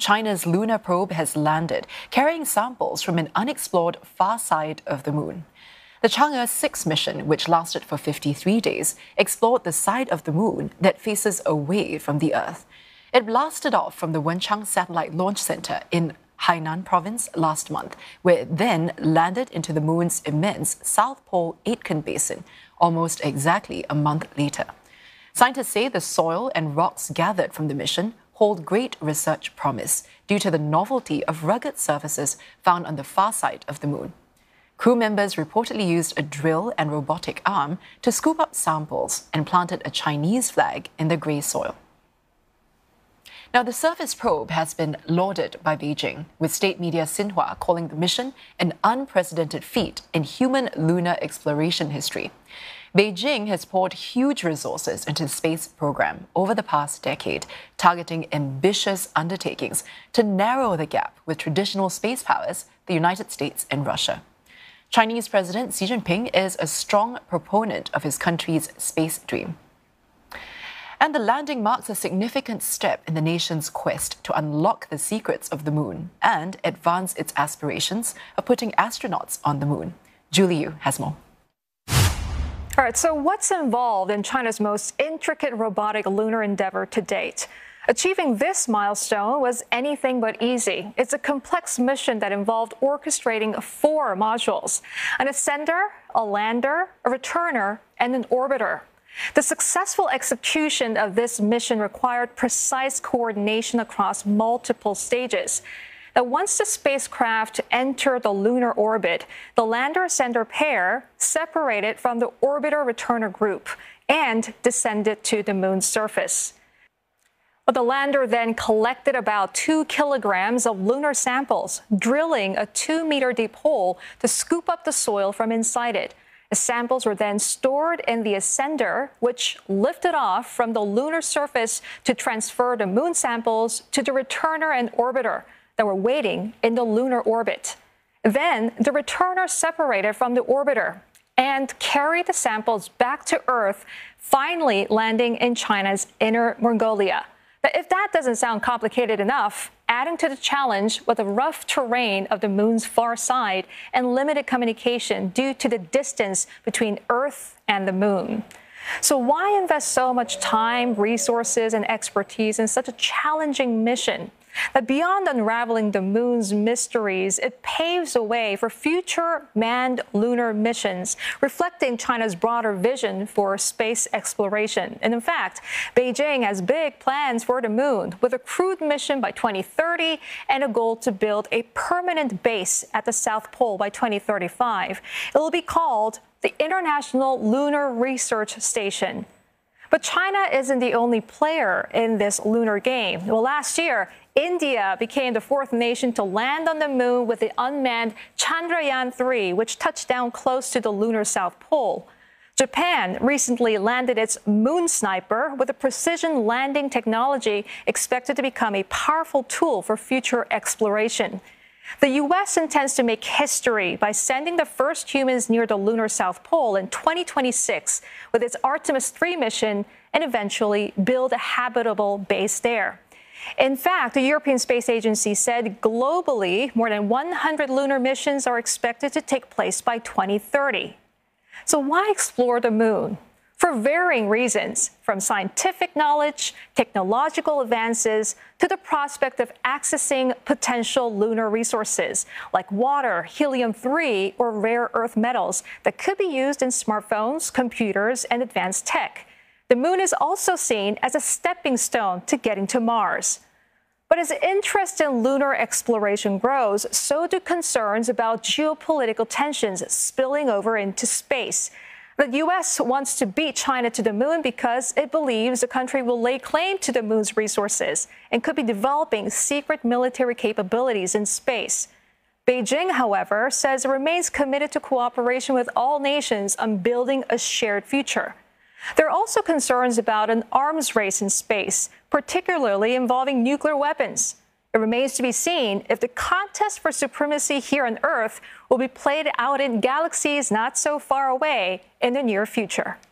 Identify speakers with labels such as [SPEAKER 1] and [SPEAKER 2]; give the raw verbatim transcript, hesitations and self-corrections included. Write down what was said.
[SPEAKER 1] China's lunar probe has landed, carrying samples from an unexplored far side of the moon. The Chang'e six mission, which lasted for fifty-three days, explored the side of the moon that faces away from the Earth. It blasted off from the Wenchang Satellite Launch Center in Hainan province last month, where it then landed into the moon's immense South Pole Aitken Basin, almost exactly a month later. Scientists say the soil and rocks gathered from the mission hold great research promise due to the novelty of rugged surfaces found on the far side of the moon. Crew members reportedly used a drill and robotic arm to scoop up samples and planted a Chinese flag in the grey soil. Now, the surface probe has been lauded by Beijing, with state media Xinhua calling the mission an unprecedented feat in human lunar exploration history. Beijing has poured huge resources into the space program over the past decade, targeting ambitious undertakings to narrow the gap with traditional space powers, the United States and Russia. Chinese President Xi Jinping is a strong proponent of his country's space dream. And the landing marks a significant step in the nation's quest to unlock the secrets of the moon and advance its aspirations of putting astronauts on the moon. Julie Yu has more.
[SPEAKER 2] All right, so what's involved in China's most intricate robotic lunar endeavor to date? Achieving this milestone was anything but easy. It's a complex mission that involved orchestrating four modules: an ascender, a lander, a returner, and an orbiter. The successful execution of this mission required precise coordination across multiple stages. Now, once the spacecraft entered the lunar orbit, the lander-ascender pair separated from the orbiter-returner group and descended to the moon's surface. But the lander then collected about two kilograms of lunar samples, drilling a two-meter deep hole to scoop up the soil from inside it. The samples were then stored in the ascender, which lifted off from the lunar surface to transfer the moon samples to the returner and orbiter that were waiting in the lunar orbit. Then the returner separated from the orbiter and carried the samples back to Earth, finally landing in China's Inner Mongolia. Now, if that doesn't sound complicated enough, adding to the challenge was the rough terrain of the moon's far side and limited communication due to the distance between Earth and the moon. So why invest so much time, resources, and expertise in such a challenging mission? That beyond unraveling the moon's mysteries, it paves the way for future manned lunar missions, reflecting China's broader vision for space exploration. And in fact, Beijing has big plans for the moon, with a crewed mission by twenty thirty and a goal to build a permanent base at the South Pole by twenty thirty-five. It will be called the International Lunar Research Station. But China isn't the only player in this lunar game. Well, last year, India became the fourth nation to land on the moon with the unmanned Chandrayaan three, which touched down close to the lunar South Pole. Japan recently landed its Moon Sniper with a precision landing technology expected to become a powerful tool for future exploration. The U S intends to make history by sending the first humans near the lunar South Pole in twenty twenty-six with its Artemis three mission and eventually build a habitable base there. In fact, the European Space Agency said globally, more than one hundred lunar missions are expected to take place by twenty thirty. So why explore the moon? For varying reasons, from scientific knowledge, technological advances, to the prospect of accessing potential lunar resources like water, helium three, or rare earth metals that could be used in smartphones, computers, and advanced tech. The moon is also seen as a stepping stone to getting to Mars. But as interest in lunar exploration grows, so do concerns about geopolitical tensions spilling over into space. The U S wants to beat China to the moon because it believes the country will lay claim to the moon's resources and could be developing secret military capabilities in space. Beijing, however, says it remains committed to cooperation with all nations on building a shared future. There are also concerns about an arms race in space, particularly involving nuclear weapons. It remains to be seen if the contest for supremacy here on Earth will be played out in galaxies not so far away in the near future.